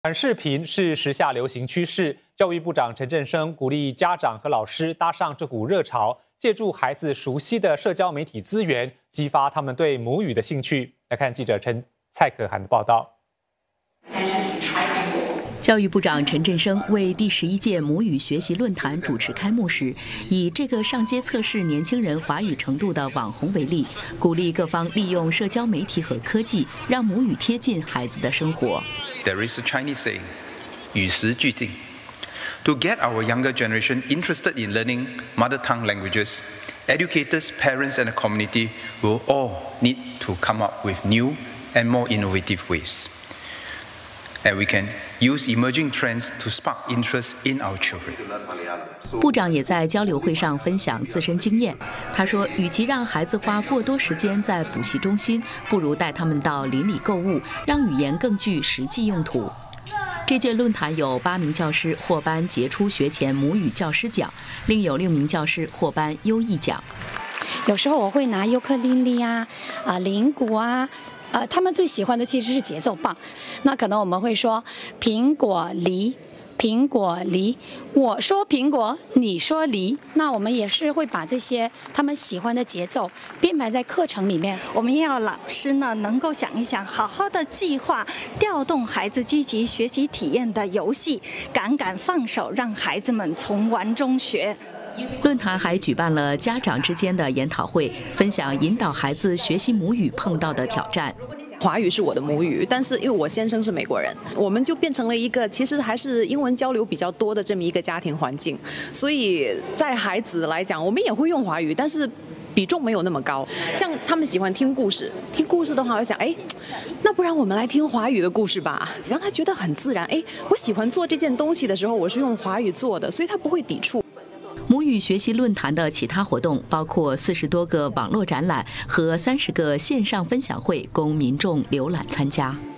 短视频是时下流行趋势，教育部长陈振声鼓励家长和老师搭上这股热潮，借助孩子熟悉的社交媒体资源，激发他们对母语的兴趣。来看记者蔡可涵的报道。 教育部长陈振声为第11届母语学习论坛主持开幕时，以这个上街测试年轻人华语程度的网红为例，鼓励各方利用社交媒体和科技，让母语贴近孩子的生活。 There is a Chinese saying, 与时俱进. To get our younger generation interested in learning mother tongue languages, educators, parents, and the community will all need to come up with new and more innovative ways. And we can use emerging trends to spark interest in our children. 部长也在交流会上分享自身经验。他说，与其让孩子花过多时间在补习中心，不如带他们到邻里购物，让语言更具实际用途。这届论坛有8名教师获颁杰出学前母语教师奖，另有6名教师获颁优异奖。 有时候我会拿尤克里里啊、铃鼓啊。他们最喜欢的其实是节奏棒，那可能我们会说苹果梨，苹果梨，我说苹果，你说梨。那我们也是会把这些他们喜欢的节奏编排在课程里面。 我们要老师呢能够想一想，好好的计划，调动孩子积极学习体验的游戏，敢放手，让孩子们从玩中学。 论坛还举办了家长之间的研讨会，分享引导孩子学习母语碰到的挑战。 华语是我的母语，但是因为我先生是美国人，我们就变成了一个其实还是英文交流比较多的这么一个家庭环境，所以在孩子来讲，我们也会用华语，但是比重没有那么高。像他们喜欢听故事的话，我想，那不然我们来听华语的故事吧，让他觉得很自然。我喜欢做这件东西的时候，我是用华语做的，所以他不会抵触。 母语学习论坛的其他活动包括40多个网络展览和30个线上分享会，供民众浏览参加。